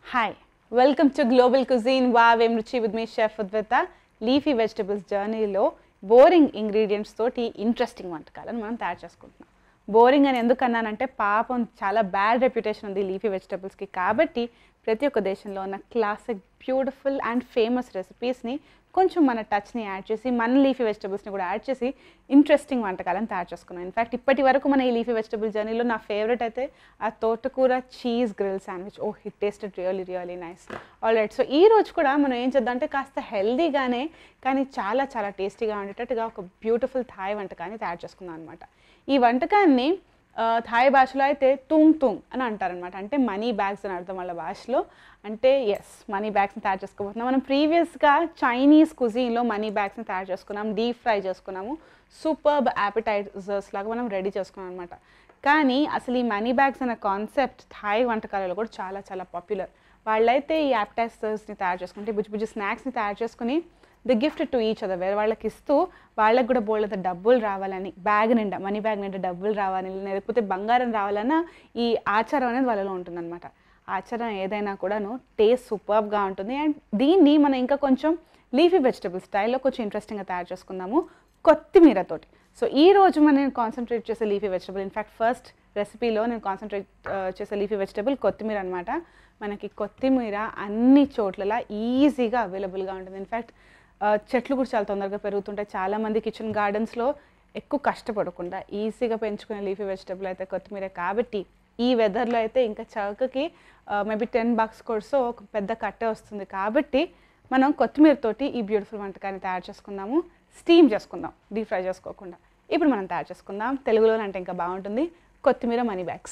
Hi, welcome to Global Cuisine. Wow, Emi Ruchi with me, Chef Udvita. Leafy vegetables journey lo boring ingredients toti interesting వంటకాలను మనం తయారు చేసుకుంటున్నాం. Boring అని ఎందుకు అన్నానంటే పాపం చాలా బ్యాడ్ రెప్యుటేషన్ ఉంది లీఫీ వెజిటబుల్స్కి. కాబట్టి ప్రతి ఒక్క దేశంలో ఉన్న క్లాసిక్ బ్యూటిఫుల్ అండ్ ఫేమస్ రెసిపీస్ని కొంచెం మన టచ్ని యాడ్ చేసి మన లీఫీ వెజిటబుల్స్ని కూడా యాడ్ చేసి ఇంట్రెస్టింగ్ వంటకాలను తయారు చేసుకున్నాం. ఇన్ఫ్యాక్ట్ ఇప్పటి వరకు మన ఈ లీఫీ వెజిటబుల్ జర్నీలో నా ఫేవరెట్ అయితే ఆ తోటకూర cheese grill sandwich. Oh it tasted really nice. Alright, so ఈ రోజు కూడా మనం ఏం చేద్దాం అంటే కాస్త హెల్దీగానే కానీ చాలా చాలా టేస్టీగా ఉండేటట్టుగా ఒక బ్యూటిఫుల్ థాయ్ వంటకాన్ని తయారు చేసుకున్నాం అనమాట. ఈ వంటకాన్ని థాయ్ భాషలో అయితే తుంగ్ తుంగ్ అని అంటారనమాట. అంటే మనీ బ్యాగ్స్ అని అర్థం వాళ్ళ భాషలో. అంటే ఎస్, మనీ బ్యాగ్స్ని తయారు చేసుకోబోతున్నాం. మనం ప్రీవియస్గా చైనీస్ కుజీన్లో మనీ బ్యాగ్స్ని తయారు చేసుకున్నాం, డీప్ ఫ్రై చేసుకున్నాము, సూపర్బ్ యాపిటైజర్స్ లాగా మనం రెడీ చేసుకున్నాం అనమాట. కానీ అసలు ఈ మనీ బ్యాగ్స్ అనే కాన్సెప్ట్ థాయ్ వంటకాలలో కూడా చాలా చాలా పాపులర్. వాళ్ళైతే ఈ యాపిటైజర్స్ని తయారు చేసుకుంటే బుజ్జి స్నాక్స్ని తయారు చేసుకుని the gift to each other, వేరే వాళ్ళకి ఇస్తూ వాళ్ళకి కూడా బోల్డ్ డబ్బులు రావాలని, బ్యాగ్ నిండా మనీ బ్యాగ్ నిండా డబ్బులు రావాలని, లేకపోతే బంగారం రావాలన్నా ఈ ఆచారం అనేది వాళ్ళలో ఉంటుందన్నమాట. ఆచారం ఏదైనా కూడాను టేస్ట్ సూపర్బ్గా ఉంటుంది. అండ్ దీన్ని మనం ఇంకా కొంచెం లీఫీ వెజిటబుల్ స్టైల్లో కొంచెం ఇంట్రెస్టింగ్గా తయారు చేసుకుందాము కొత్తిమీరతోటి. సో ఈ రోజు నేను కాన్సన్ట్రేట్ చేసే లీఫీ వెజిటబుల్, ఇన్ఫ్యాక్ట్ ఫస్ట్ రెసిపీలో నేను కాన్సన్ట్రేట్ చేసే లీఫీ వెజిటబుల్ కొత్తిమీర అనమాట. మనకి కొత్తిమీర అన్ని చోట్ల ఈజీగా అవైలబుల్గా ఉంటుంది. ఇన్ఫ్యాక్ట్ చెట్లు కూడా చాలా తొందరగా పెరుగుతుంటాయి. చాలామంది కిచెన్ గార్డెన్స్లో ఎక్కువ కష్టపడకుండా ఈజీగా పెంచుకునే లీఫీ వెజిటబుల్ అయితే కొత్తిమీర. కాబట్టి ఈ వెదర్లో అయితే ఇంకా చౌకకి మేబీ $10 కోర్సో ఒక పెద్ద కట్టే వస్తుంది. కాబట్టి మనం కొత్తిమీరతోటి ఈ బ్యూటిఫుల్ వంటకాన్ని తయారు చేసుకుందాము. స్టీమ్ చేసుకుందాం, డీప్ ఫ్రై చేసుకోకుండా. ఇప్పుడు మనం తయారు చేసుకుందాం, తెలుగులోనే అంటే ఇంకా బాగుంటుంది, కొత్తిమీర మనీ బ్యాగ్స్.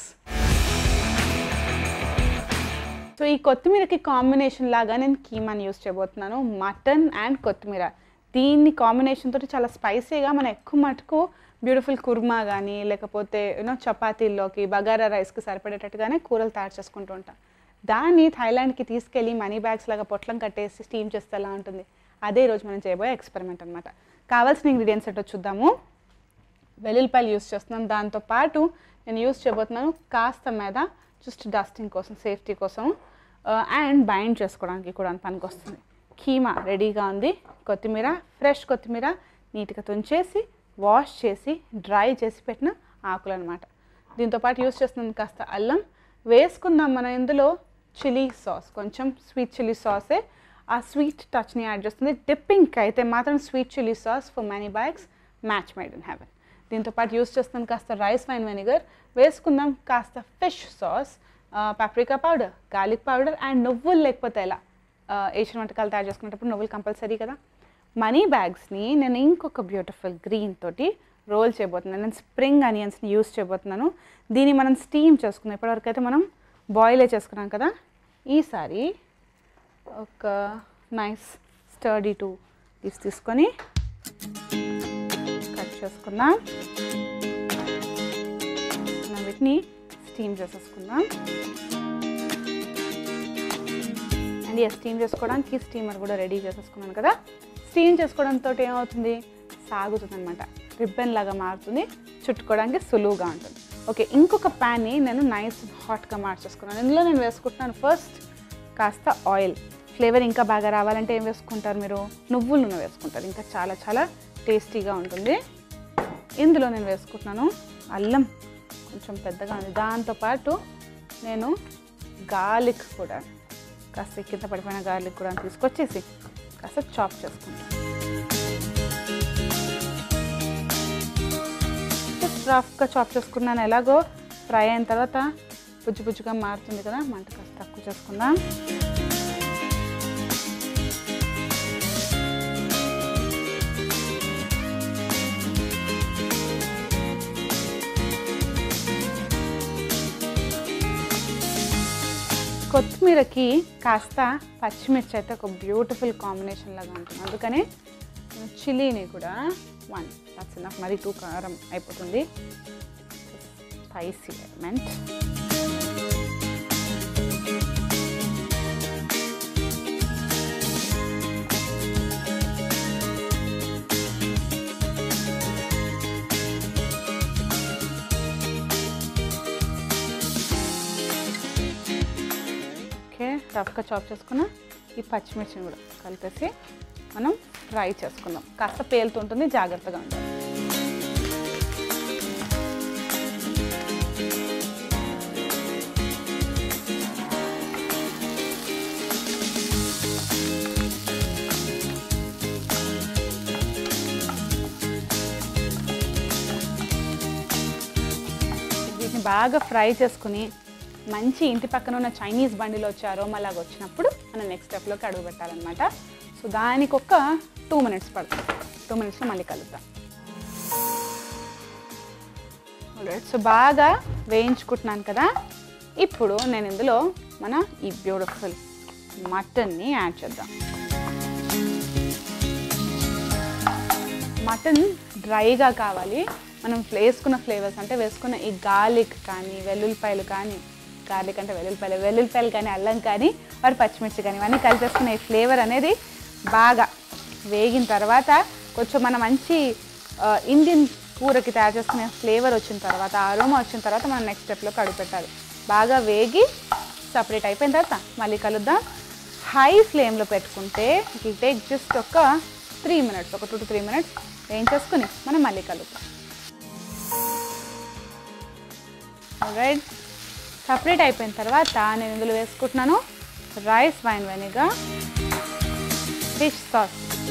సో ఈ కొత్తిమీరకి కాంబినేషన్ లాగా నేను కీమాని యూస్ చేయబోతున్నాను, మటన్ అండ్ కొత్తిమీర. దీన్ని కాంబినేషన్ తోటి చాలా స్పైసీగా మనం ఎక్కువ మటుకు బ్యూటిఫుల్ కుర్మా కానీ లేకపోతే చపాతీల్లోకి బగారా రైస్కి సరిపడేటట్టుగానే కూరలు తయారు చేసుకుంటూ ఉంటాం. దాన్ని థాయిలాండ్కి తీసుకెళ్ళి మనీ బ్యాగ్స్ లాగా పొట్లం కట్టేసి స్టీమ్ చేస్తే ఎలా ఉంటుంది, అదే ఈరోజు మనం చేయబోయే ఎక్స్పెరిమెంట్ అనమాట. కావాల్సిన ఇంగ్రీడియంట్స్ ఏంటో చూద్దాము. వెల్లుల్లిపాయలు యూస్ చేస్తున్నాం, దాంతోపాటు నేను యూస్ చేయబోతున్నాను కాస్త మీద జస్ట్ డస్టింగ్ కోసం, సేఫ్టీ కోసం అండ్ బైండ్ చేసుకోవడానికి కూడా పనికి వస్తుంది. కీమా రెడీగా ఉంది. కొత్తిమీర, ఫ్రెష్ కొత్తిమీర నీట్గా తుంచేసి వాష్ చేసి డ్రై చేసి పెట్టిన ఆకులు అనమాట. దీంతోపాటు యూస్ చేస్తున్నాను కాస్త అల్లం వేసుకుందాం. మనం ఇందులో చిల్లీ సాస్, కొంచెం స్వీట్ చిల్లీ సాసే ఆ స్వీట్ టచ్ని యాడ్ చేస్తుంది. డిప్పింగ్కి అయితే మాత్రం sweet chilli sauce for money bags, match made in heaven. దీంతోపాటు యూస్ చేస్తున్నాను కాస్త రైస్ వైన్ వెనిగర్, వేసుకుందాం కాస్త fish sauce, paprika powder, garlic powder and నువ్వులు లేకపోతే ఎలా ఏషియన్ వంటకాలు తయారు చేసుకునేటప్పుడు నువ్వులు కంపల్సరీ కదా. మనీ బ్యాగ్స్ని నేను ఇంకొక బ్యూటిఫుల్ గ్రీన్ తోటి రోల్ చేయబోతున్నాను. నేను స్ప్రింగ్ ఆనియన్స్ని యూస్ చేయబోతున్నాను. దీన్ని మనం స్టీమ్ చేసుకున్నాం. ఇప్పటివరకు అయితే మనం బాయిలే చేసుకున్నాం కదా. ఈసారి ఒక నైస్ స్టర్డీ టూ తీసుకొని కట్ చేసుకుందాం. మనం వీటిని స్టీమ్ చేసేసుకుందాం. అండ్ స్టీమ్ చేసుకోవడానికి స్టీమర్ కూడా రెడీ చేసేసుకున్నాను కదా. స్టీమ్ చేసుకోవడంతో ఏమవుతుంది, సాగుతుంది అనమాట, రిబ్బన్ లాగా మారుతుంది, చుట్టుకోవడానికి సులువుగా ఉంటుంది. ఓకే, ఇంకొక ప్యాన్ని నేను నైస్ హాట్గా మార్చేసుకున్నాను. ఇందులో నేను వేసుకుంటున్నాను ఫస్ట్ కాస్త ఆయిల్. ఫ్లేవర్ ఇంకా బాగా రావాలంటే ఏం వేసుకుంటారు మీరు, నువ్వుల నూనె వేసుకుంటారు, ఇంకా చాలా చాలా టేస్టీగా ఉంటుంది. ఇందులో నేను వేసుకుంటున్నాను అల్లం, కొంచెం పెద్దగా ఉంది. దాంతోపాటు నేను గార్లిక్ కూడా కాస్త కింద పడిపోయిన గార్లిక్ కూడా తీసుకొచ్చేసి కాస్త చాప్ చేసుకుంటాను. జస్ట్ రఫ్గా చాప్ చేసుకున్నాను. ఎలాగో ఫ్రై అయిన తర్వాత బుజ్జుగా మారుతుంది కదా, మంట కాస్త తక్కువ చేసుకుందాం. కొత్తిమీరకి కాస్త పచ్చిమిర్చి అయితే ఒక బ్యూటిఫుల్ కాంబినేషన్ లాగా ఉంటుంది. అందుకనే చిల్లీని కూడా 1 దట్స్ ఎనఫ్, మరి 2 కారం అయిపోతుంది. Spicy element. రఫ్గా చాప్ చేసుకున్న ఈ పచ్చిమిర్చిని కూడా కలిపేసి మనం ఫ్రై చేసుకుందాం. కాస్త పేలుతుంటుంది, జాగ్రత్తగా ఉండాలి. వీటిని బాగా ఫ్రై చేసుకుని మంచి ఇంటి పక్కన ఉన్న చైనీస్ బండిలో వచ్చే అరోమాలాగా వచ్చినప్పుడు మనం నెక్స్ట్ స్టెప్లోకి అడుగు పెట్టాలన్నమాట. సో దానికి ఒక 2 minutes పడుతుంది. 2 minutesలో మళ్ళీ కలుద్దాం. సో బాగా వేయించుకుంటున్నాను కదా. ఇప్పుడు నేను ఇందులో మన ఈ బ్యూటిఫుల్ మటన్ని యాడ్ చేద్దాం. మటన్ డ్రైగా కావాలి. మనం వేసుకున్న ఫ్లేవర్స్ అంటే వేసుకున్న ఈ గార్లిక్ కానీ వెల్లుల్లిపాయలు కానీ, గార్లిక్ అంటే వెల్లుల్లిపాయలు కానీ, అల్లం కానీ, వారి పచ్చిమిర్చి కానీ ఇవన్నీ కలిపేసుకున్న ఈ ఫ్లేవర్ అనేది బాగా వేగిన తర్వాత కొంచెం మన మంచి ఇండియన్ కూరకి తయారు చేసుకునే ఫ్లేవర్ వచ్చిన తర్వాత, అరోమా వచ్చిన తర్వాత మనం నెక్స్ట్ స్టెప్లోకి అడుగు పెట్టాలి. బాగా వేగి సపరేట్ అయిపోయిన తర్వాత మళ్ళీ కలుద్దాం. హై ఫ్లేమ్లో పెట్టుకుంటే ఇట్ విల్ టేక్ జస్ట్ ఒక 3 minutes, ఒక 2 to 3 minutes వేయించేసుకుని మనం మళ్ళీ కలుద్దాం. రైట్, సపరేట్ అయిపోయిన తర్వాత నేను ఇందులో వేసుకుంటున్నాను rice wine vinegar, fish sauce.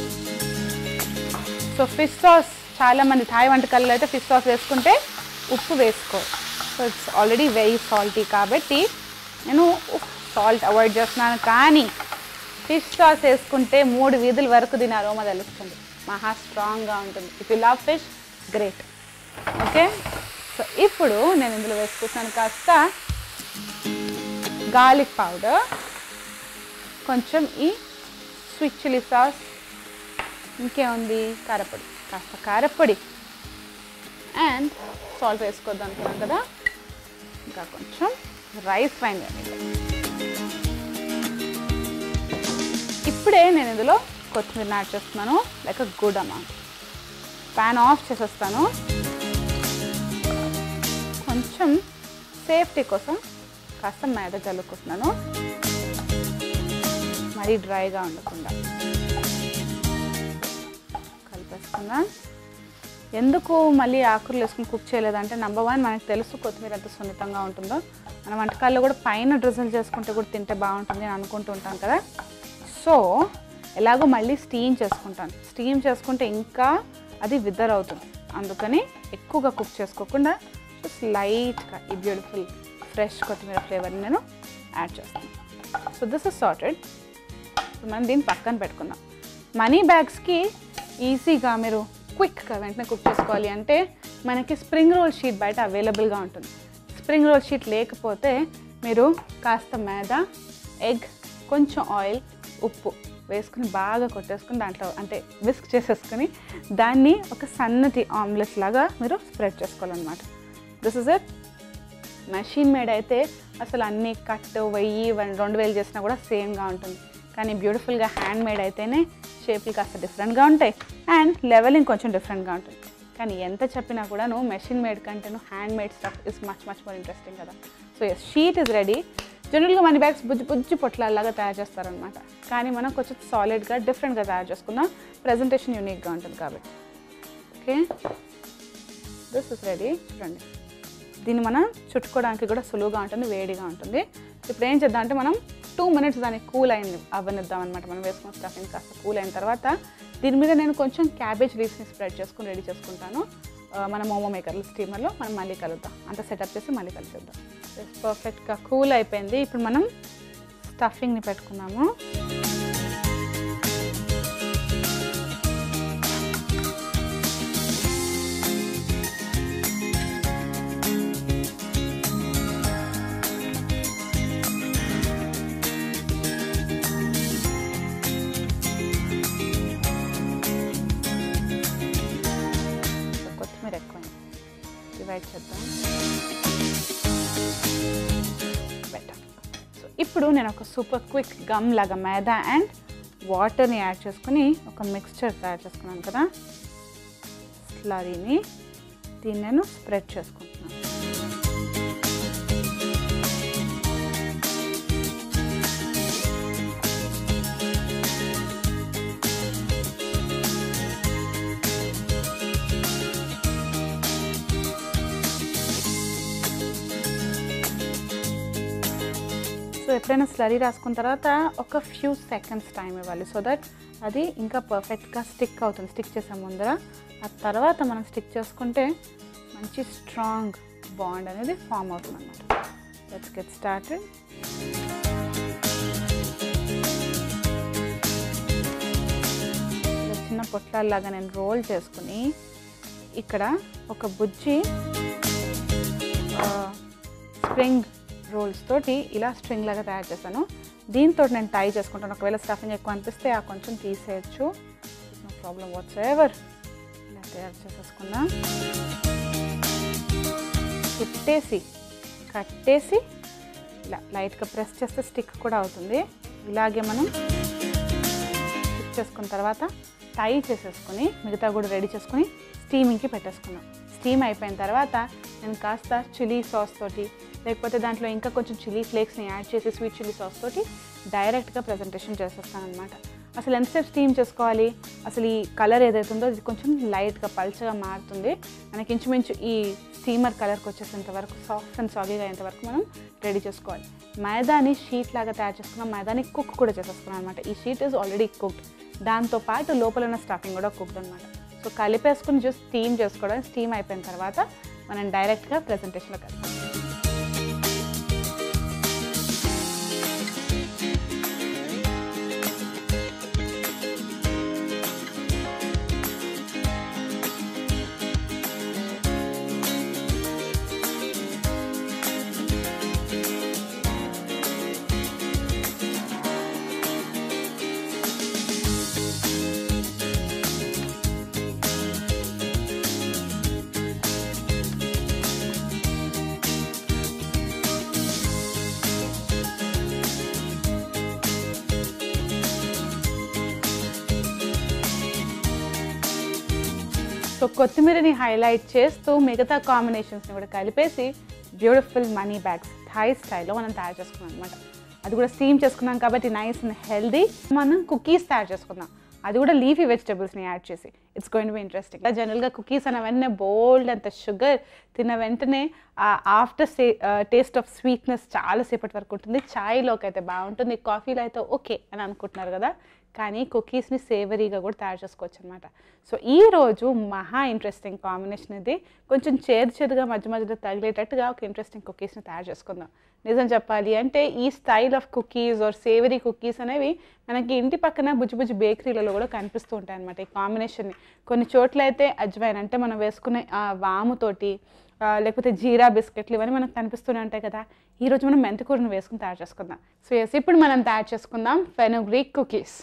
So fish sauce చాలామంది థాయ్ వంటకాలలో అయితే ఫిష్ సాస్ వేసుకుంటే ఉప్పు వేసుకో. So it's already very salty కాబట్టి నేను సాల్ట్ అవాయిడ్ చేస్తున్నాను. కానీ ఫిష్ సాస్ వేసుకుంటే 3 వీధుల వరకు దీని అరోమా తెలుస్తుంది, మహా స్ట్రాంగ్గా ఉంటుంది. If you love fish, great. Okay, so ఇప్పుడు నేను ఇందులో వేసుకుంటున్నాను కాస్త గార్లిక్ పౌడర్, కొంచెం ఈ స్వీట్ చిల్లీ సాస్, ఇంకేముంది కారపొడి, కాస్త కారపొడి అండ్ సాల్ట్ వేసుకోవద్దు అనుకున్నాను కదా. ఇంకా కొంచెం రైస్ వైన్ వెనిగర్. ఇప్పుడే నేను ఇందులో కొత్తిమీర యాడ్ చేస్తున్నాను, like a good amount. Pan off చేసేస్తాను. కొంచెం సేఫ్టీ కోసం కాస్త మైదా చల్లుకుంటున్నాను, మరీ డ్రైగా ఉండకుండా. కలిపేసుకుందాం. ఎందుకు మళ్ళీ ఆకులు వేసుకుని కుక్ చేయలేదంటే, నెంబర్ 1 మనకు తెలుసు కొత్తిమీర ఎంత సున్నితంగా ఉంటుందో. మన వంటకాల్లో కూడా పైన డ్రిజిల్ చేసుకుంటే కూడా తింటే బాగుంటుంది అని అనుకుంటూ ఉంటాం కదా. సో ఎలాగో మళ్ళీ స్టీమ్ చేసుకుంటాను. స్టీమ్ చేసుకుంటే ఇంకా అది విదర్ అవుతుంది. అందుకని ఎక్కువగా కుక్ చేసుకోకుండా జస్ట్ లైట్గా ఈ బ్యూటిఫుల్ ఫ్రెష్ కొత్తిమీర ఫ్లేవర్ని నేను యాడ్ చేస్తాను. So this is sorted. మనం దీన్ని పక్కన పెట్టుకుందాం. మనీ బ్యాగ్స్కి ఈజీగా మీరు క్విక్గా వెంటనే కుక్ చేసుకోవాలి అంటే మనకి స్ప్రింగ్ రోల్ షీట్ బయట అవైలబుల్గా ఉంటుంది. స్ప్రింగ్ రోల్ షీట్ లేకపోతే మీరు కాస్త మైదా, ఎగ్, కొంచెం ఆయిల్, ఉప్పు వేసుకుని బాగా కొట్టేసుకుని దాంట్లో అంటే విస్క్ చేసేసుకుని దాన్ని ఒక సన్నటి ఆమ్లెట్ లాగా మీరు స్ప్రెడ్ చేసుకోవాలన్నమాట. This is it. Machine made అయితే అసలు అన్ని కట్ 1000-2000 చేసినా కూడా సేమ్గా ఉంటుంది. కానీ బ్యూటిఫుల్గా హ్యాండ్ మేడ్ అయితేనే షేప్లు కాస్త డిఫరెంట్గా ఉంటాయి అండ్ లెవెలింగ్ కొంచెం డిఫరెంట్గా ఉంటుంది. కానీ ఎంత చెప్పినా కూడా మెషిన్ మేడ్ కంటే hand made stuff is much more interesting కదా. So yes, sheet is ready. జనరల్గా మనీ బ్యాగ్స్ బుజ్జి పొట్లాల్లాగా తయారు చేస్తారనమాట. కానీ మనం కొంచెం సాలిడ్గా డిఫరెంట్గా తయారు చేసుకుందాం, ప్రజెంటేషన్ యూనిక్గా ఉంటుంది కాబట్టి. Okay, this is ready. చూడండి, దీన్ని మనం చుట్టుకోవడానికి కూడా సులువుగా ఉంటుంది, వేడిగా ఉంటుంది. ఇప్పుడు ఏం చేద్దాం అంటే మనం 2 minutes దాన్ని కూల్ అయింది అవ్వనిద్దాం అనమాట. మనం వేసుకున్న స్టఫింగ్ కాస్త కూల్ అయిన తర్వాత దీని మీద నేను కొంచెం క్యాబేజ్ లీవ్స్ని స్ప్రెడ్ చేసుకుని రెడీ చేసుకుంటాను. మన మోమో మేకర్లు స్టీమర్లో మనం మళ్ళీ కలుద్దాం. అంతా సెటప్ చేసి మళ్ళీ కలిసేద్దాం. పర్ఫెక్ట్గా కూల్ అయిపోయింది. ఇప్పుడు మనం స్టఫింగ్ని పెట్టుకున్నాము. కొత్తిమీర ఎక్కువ డివైడ్ చేద్దాం. బెటర్. సో ఇప్పుడు నేను ఒక సూపర్ క్విక్ గమ్ లాగా మైదా అండ్ వాటర్ని యాడ్ చేసుకుని ఒక మిక్స్చర్ తయారు చేసుకున్నాను కదా, స్లరీని. దీన్ని నేను స్ప్రెడ్ చేసుకుంటున్నాను. సో ఎప్పుడైనా స్లరీ రాసుకున్న తర్వాత ఒక ఫ్యూ సెకండ్స్ టైం ఇవ్వాలి సో దట్ అది ఇంకా పర్ఫెక్ట్గా స్టిక్ అవుతుంది. స్టిక్ చేసే ముందర ఆ తర్వాత మనం స్టిక్ చేసుకుంటే మంచి స్ట్రాంగ్ బాండ్ అనేది ఫామ్ అవుతుంది అన్నమాట. Let's get started. చిన్న పొట్లాల్లాగా నేను రోల్ చేసుకుని ఇక్కడ ఒక బుజ్జి స్ప్రింగ్ రోల్స్ తోటి ఇలా స్ట్రింగ్ లాగా తయారు చేశాను. దీంతో నేను టై చేసుకుంటాను. ఒకవేళ స్టఫింగ్ ఎక్కువ అనిపిస్తే ఆ కొంచెం తీసేయచ్చు, నో ప్రాబ్లం వాట్స్ ఎవర్. ఇలా తయారు చేసేసుకుందాం. కట్టేసి ఇలా లైట్గా ప్రెస్ చేస్తే స్టిక్ కూడా అవుతుంది. ఇలాగే మనం స్టిక్ చేసుకున్న తర్వాత టై చేసేసుకొని మిగతా కూడా రెడీ చేసుకొని స్టీమింగ్కి పెట్టేసుకున్నాం. స్టీమ్ అయిపోయిన తర్వాత నేను కాస్త చిల్లీ సాస్ తోటి లేకపోతే దాంట్లో ఇంకా కొంచెం చిల్లీ ఫ్లేక్స్ని యాడ్ చేసి స్వీట్ చిల్లీ సాస్ తోటి డైరెక్ట్గా ప్రజెంటేషన్ చేసేస్తాను అనమాట. అసలు ఎంతసేపు స్టీమ్ చేసుకోవాలి, అసలు ఈ కలర్ ఏదైతే ఉందో అది కొంచెం లైట్గా పల్చగా మారుతుంది. మనకి ఇంచుమించు ఈ స్టీమర్ కలర్కి వచ్చేసేంత వరకు సాఫ్ట్ అండ్ సాగీగా అయ్యేంత వరకు మనం రెడీ చేసుకోవాలి. మైదాని షీట్ లాగా తయారు చేసుకున్నాం. మైదాని కుక్ కూడా చేసేసుకున్నాం అనమాట. ఈ షీట్ ఈజ్ ఆల్రెడీ కుక్డ్. దాంతోపాటు లోపల ఉన్న స్టఫింగ్ కూడా కుక్డ్ అనమాట. సో కలిపేసుకుని జస్ట్ స్టీమ్ చేసుకోవడం. స్టీమ్ అయిపోయిన తర్వాత మనం డైరెక్ట్గా ప్రజెంటేషన్లో కలుస్తాం. సో కొత్తిమీరని హైలైట్ చేస్తూ మిగతా కాంబినేషన్స్ని కూడా కలిపేసి బ్యూటిఫుల్ మనీ బ్యాగ్స్ థాయ్ స్టైల్లో మనం తయారు చేసుకున్నాం అనమాట. అది కూడా స్టీమ్ చేసుకున్నాం కాబట్టి నైస్ అండ్ హెల్దీ. మనం కుకీస్ తయారు చేసుకుందాం, అది కూడా లీఫీ వెజిటబుల్స్ని యాడ్ చేసి. It's going to be interesting. జనరల్గా కుకీస్ అన్న వెంటనే బోల్డ్ అంత షుగర్, తిన్న వెంటనే ఆఫ్టర్ టేస్ట్ ఆఫ్ స్వీట్నెస్ చాలాసేపటి వరకు ఉంటుంది. చాయ్లోకి అయితే బాగుంటుంది, కాఫీలో అయితే ఓకే అని అనుకుంటున్నారు కదా, కానీ కుకీస్ని సేవరీగా కూడా తయారు చేసుకోవచ్చు అనమాట. సో ఈరోజు మహా ఇంట్రెస్టింగ్ కాంబినేషన్ ఇది. కొంచెం చేదుగా మధ్య మధ్యలో తగిలేటట్టుగా ఒక ఇంట్రెస్టింగ్ కుకీస్ని తయారు చేసుకుందాం. నిజం చెప్పాలి అంటే ఈ style of cookies are savoury cookies అనేవి మనకి ఇంటి పక్కన బుజ్జి బేకరీలలో కూడా కనిపిస్తూ ఉంటాయి అనమాట. ఈ కాంబినేషన్ని కొన్ని చోట్ల అయితే అజ్వైన్ అంటే మనం వేసుకునే వాముతోటి లేకపోతే జీరా బిస్కెట్లు ఇవన్నీ మనకు కనిపిస్తూనే ఉంటాయి కదా. ఈరోజు మనం మెంతికూరను వేసుకుని తయారు చేసుకుందాం. సో ఎస్, ఇప్పుడు మనం తయారు చేసుకుందాం ఫెనుగ్రీక్ కుకీస్.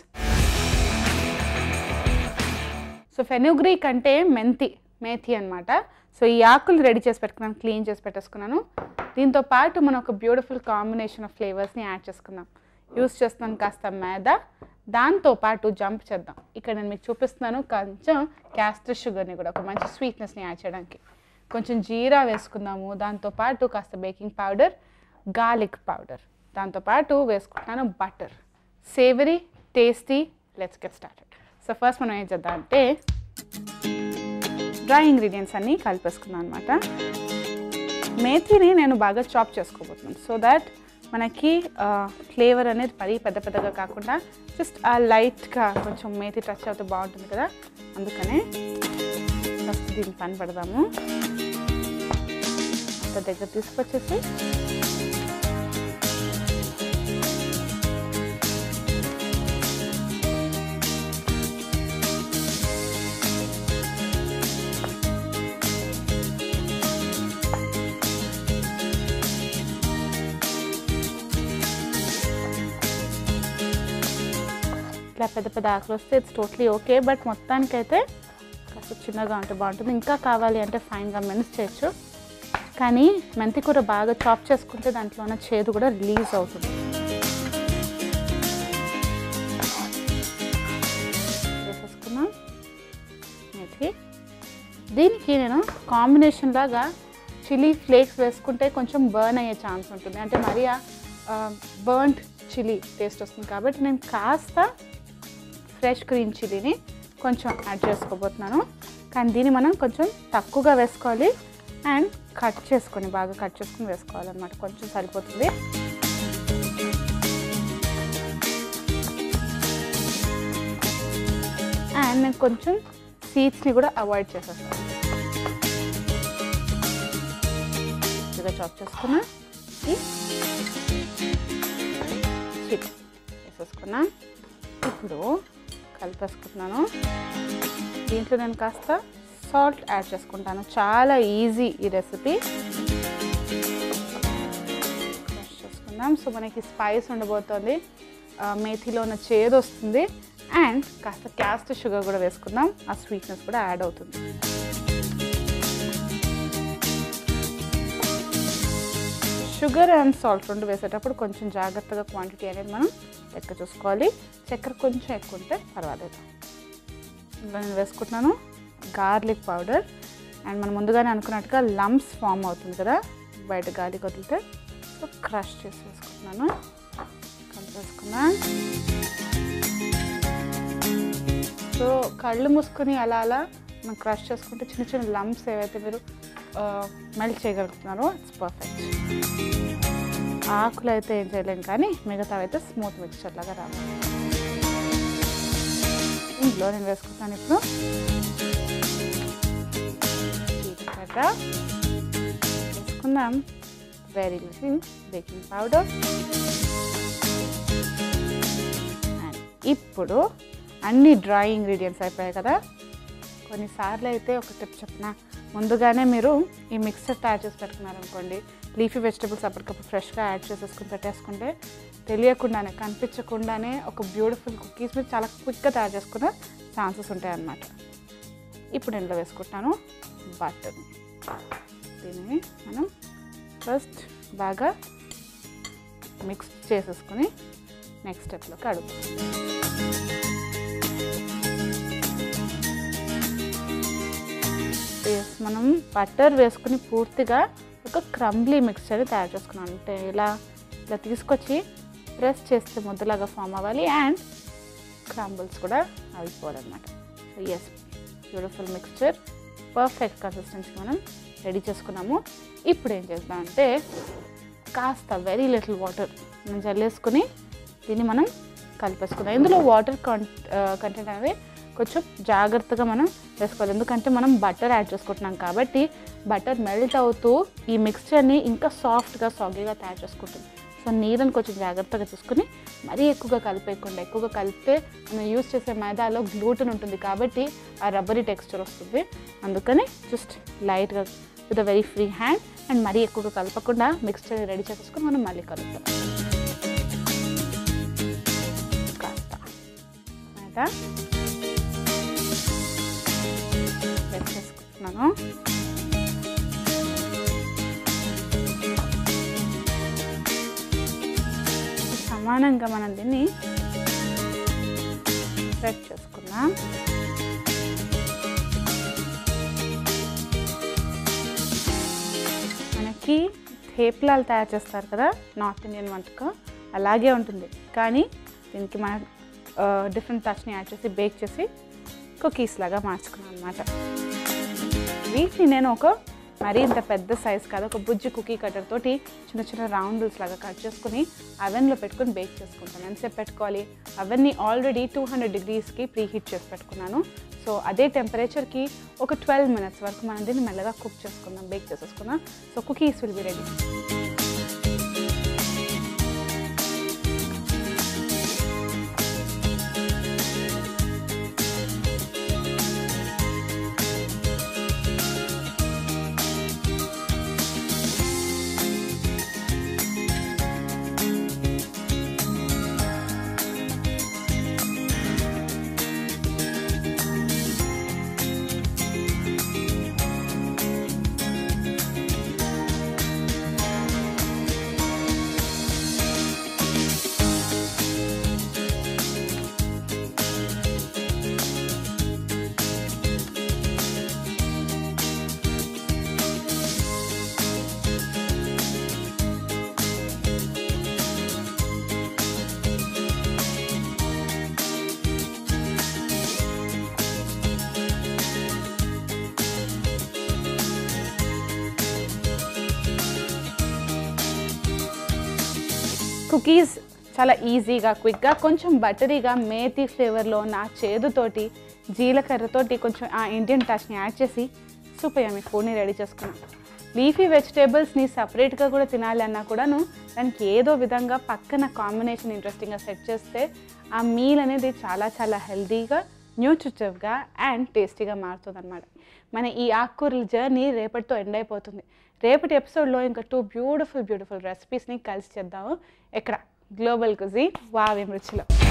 సో ఫెనుగ్రీక్ అంటే మేథి అనమాట. సో ఈ ఆకులు రెడీ చేసి పెట్టుకున్నాను, క్లీన్ చేసి పెట్టేసుకున్నాను. దీంతో పాటు మనం ఒక బ్యూటిఫుల్ కాంబినేషన్ ఆఫ్ ఫ్లేవర్స్ని యాడ్ చేసుకుందాం. యూస్ చేస్తున్నాను కాస్త మైదా, దాంతోపాటు జంప్ చేద్దాం. ఇక్కడ నేను మీకు చూపిస్తున్నాను కొంచెం క్యాస్టర్ షుగర్ని కూడా ఒక మంచి స్వీట్నెస్ని యాడ్ చేయడానికి. కొంచెం జీరా వేసుకుందాము, దాంతోపాటు కాస్త బేకింగ్ పౌడర్, గార్లిక్ పౌడర్, దాంతోపాటు వేసుకుంటున్నాను butter. Savoury, tasty. Let's get started. So first మనం ఏం చేద్దాం అంటే డ్రై ఇంగ్రీడియంట్స్ అన్నీ కలిపేసుకున్నాను అనమాట. మేథీని నేను బాగా చాప్ చేసుకోబోతున్నాను సో దాట్ మనకి ఫ్లేవర్ అనేది మరీ పెద్దగా కాకుండా జస్ట్ లైట్గా కొంచెం మేథీ టచ్ అవుతే బాగుంటుంది కదా, అందుకనే ఫస్ట్ దీన్ని పని పెడదాము. అంత దగ్గర తీసుకొచ్చేసి ఇట్లా పెద్ద ఆకులు వస్తే ఇట్స్ టోటలీ ఓకే. బట్ మొత్తానికైతే కాస్త చిన్నగా ఉంటే బాగుంటుంది. ఇంకా కావాలి అంటే ఫైన్గా మెన్స్ చేయొచ్చు, కానీ మెంతికూర బాగా చాప్ చేసుకుంటే దాంట్లో ఉన్న చేదు కూడా రిలీజ్ అవుతుంది. వేసేసుకున్నాం మేథీ. దీనికి నేను కాంబినేషన్ లాగా చిల్లీ ఫ్లేక్స్ వేసుకుంటే కొంచెం బర్న్ అయ్యే ఛాన్స్ ఉంటుంది, అంటే మరీ బర్న్డ్ చిల్లీ టేస్ట్ వస్తుంది. కాబట్టి నేను కాస్త ఫ్రెష్ గ్రీన్ చిల్లీని కొంచెం యాడ్ చేసుకోబోతున్నాను, కానీ దీన్ని మనం కొంచెం తక్కువగా వేసుకోవాలి అండ్ బాగా కట్ చేసుకుని వేసుకోవాలన్నమాట. కొంచెం సరిపోతుంది. అండ్ నేను కొంచెం సీడ్స్ని కూడా అవాయిడ్ చేసేస్తాను. ఇదిగా చాప్ చేసుకున్నా వేసేసుకున్నా. ఇప్పుడు కలిపేసుకుంటున్నాను. దీంట్లో నేను కాస్త సాల్ట్ యాడ్ చేసుకుంటాను. చాలా ఈజీ ఈ రెసిపీ. క్రష్ చేసుకుందాం. సో మనకి స్పైస్ ఉండబోతుంది, మేథీలో ఉన్న చేదు వస్తుంది అండ్ కాస్త క్యాస్ట్ షుగర్ కూడా వేసుకుందాం. ఆ స్వీట్నెస్ కూడా యాడ్ అవుతుంది. షుగర్ అండ్ సాల్ట్ రెండు వేసేటప్పుడు కొంచెం జాగ్రత్తగా క్వాంటిటీ అనేది మనం లెక్క చూసుకోవాలి. చక్కెర కొంచెం ఎక్కువ ఉంటే పర్వాలేదు. ఇందులో నేను వేసుకుంటున్నాను గార్లిక్ పౌడర్. అండ్ మనం ముందుగానే అనుకున్నట్టుగా లంప్స్ ఫామ్ అవుతుంది కదా బయట గార్లిక్ వదిలితే. సో క్రష్ చేసి వేసుకుంటున్నాను. కలిపేసుకున్నా. సో కళ్ళు మూసుకొని అలా అలా మనం క్రష్ చేసుకుంటే చిన్న చిన్న లంప్స్ ఏవైతే మీరు మెల్ట్ చేయగలుగుతున్నారో ఇట్స్ పర్ఫెక్ట్. ఆకులు అయితే ఏం చేయలేము, కానీ మిగతావైతే స్మూత్ మిక్స్చర్ లాగా రావాలి. ఇందులో నేను వేసుకుంటాను ఇప్పుడు జీలకర్ర వేసుకుందాం, very little baking powder. And ఇప్పుడు అన్ని డ్రై ఇంగ్రీడియంట్స్ అయిపోయాయి కదా. కొన్నిసార్లు అయితే ఒక టిప్ చెప్పిన, ముందుగానే మీరు ఈ మిక్సర్ తయారు చేసి పెట్టుకున్నారనుకోండి, లీఫీ వెజిటబుల్స్ అప్పటికప్పుడు ఫ్రెష్గా యాడ్ చేసేసుకుని పెట్టేసుకుంటే తెలియకుండానే కనిపించకుండానే ఒక బ్యూటిఫుల్ కుకీస్ మీరు చాలా క్విక్గా తయారు చేసుకునే ఛాన్సెస్ ఉంటాయి అన్నమాట. ఇప్పుడు ఇందులో వేసుకుంటాను బటర్ని. దీన్ని మనం ఫస్ట్ బాగా మిక్స్ చేసేసుకుని నెక్స్ట్ స్టెప్లోకి అడుగుతాం. మనం బటర్ వేసుకుని పూర్తిగా ఒక క్రంబ్లీ మిక్స్చర్ తయారు చేసుకున్నాం. అంటే ఇలా తీసుకొచ్చి ప్రెస్ చేస్తే ముద్దలాగా ఫామ్ అవ్వాలి అండ్ క్రంబుల్స్ కూడా అయిపోవాలన్నమాట. So yes, beautiful mixture, perfect consistency మనం రెడీ చేసుకున్నాము. ఇప్పుడు ఏం చేద్దామంటే కాస్త వెరీ లిటిల్ వాటర్ మనం జల్లేసుకుని దీన్ని మనం కలిపేసుకుందాం. ఇందులో వాటర్ కంటెంట్ అనేది కొంచెం జాగ్రత్తగా మనం వేసుకోవాలి, ఎందుకంటే మనం బటర్ యాడ్ చేసుకుంటున్నాం కాబట్టి బటర్ మెల్ట్ అవుతూ ఈ మిక్స్చర్ని ఇంకా సాఫ్ట్గా సాగీగా తయారు చేసుకుంటుంది. సో నీళ్ళని కొంచెం జాగ్రత్తగా చూసుకుని మరీ ఎక్కువగా కలిపేయకుండా, ఎక్కువగా కలిపితే మనం యూజ్ చేసే మైదాలో గ్లూటెన్ ఉంటుంది కాబట్టి ఆ రబ్బరీ టెక్స్చర్ వస్తుంది. అందుకని జస్ట్ లైట్గా with a very free hand and మరీ ఎక్కువగా కలపకుండా మిక్స్చర్ రెడీ చేసుకుని మనం మళ్ళీ కలుపుతాం. కాస్త మైదా వేసేసుకుంటున్నాను. సమానంగా మనం దీన్ని స్ప్రెడ్ చేసుకుందాం. మనకి థేప్లాలు తయారు చేస్తారు కదా నార్త్ ఇండియన్ వంటకం, అలాగే ఉంటుంది. కానీ దీనికి మనం డిఫరెంట్ టచ్ని యాడ్ చేసి బేక్ చేసి కుకీస్ లాగా మార్చుకున్నాను అన్నమాట. వీటిని నేను మరీ ఇంత పెద్ద సైజ్ కాదు, ఒక బుజ్జి కుకీ కట్టర్ తోటి చిన్న చిన్న రౌండ్స్ లాగా కట్ చేసుకుని అవెన్లో పెట్టుకుని బేక్ చేసుకుంటాను. ఎంతసేపు పెట్టుకోవాలి, అవన్నీ ఆల్రెడీ 200 degreesకి ప్రీ హీట్ చేసి పెట్టుకున్నాను. సో అదే టెంపరేచర్కి ఒక 12 minutes వరకు మనం దీన్ని మెల్లగా కుక్ చేసుకుందాం, బేక్ చేసేసుకుందాం. So cookies will be ready. Cookies చాలా ఈజీగా క్విక్గా కొంచెం బటరీగా మేతి ఫ్లేవర్లో నా చేదుతోటి జీలకర్రతోటి కొంచెం ఆ ఇండియన్ టచ్ని యాడ్ చేసి సూపర్ యమ్మీ ఫుడ్ని రెడీ చేసుకున్నాం. లీఫీ వెజిటేబుల్స్ని సపరేట్గా కూడా తినాలి అన్నా కూడాను దానికి ఏదో విధంగా పక్కన కాంబినేషన్ ఇంట్రెస్టింగ్గా సెట్ చేస్తే ఆ మీల్ అనేది చాలా చాలా హెల్తీగా, న్యూట్రిటివ్గా అండ్ టేస్టీగా మారుతుంది అనమాట. మన ఈ ఆకుకూరల జర్నీ రేపటితో ఎండ్ అయిపోతుంది. రేపటి ఎపిసోడ్లో ఇంకా 2 బ్యూటిఫుల్ రెసిపీస్ని కలిసి చేద్దాము. ఎక్కడ గ్లోబల్ కుజీన్ వావ్ ఏం రుచిలో.